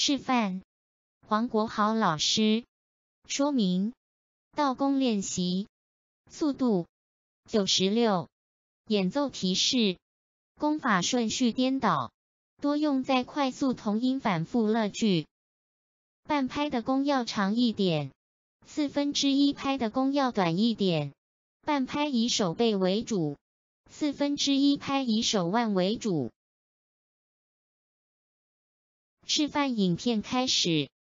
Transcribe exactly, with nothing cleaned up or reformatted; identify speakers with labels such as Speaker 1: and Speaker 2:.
Speaker 1: 示范，黄国豪老师。说明：道功练习，速度九十六，演奏提示：功法顺序颠倒，多用在快速同音反复乐句。半拍的功要长一点，四分之一拍的功要短一点。半拍以手背为主，四分之一拍以手腕为主。示范影片开始。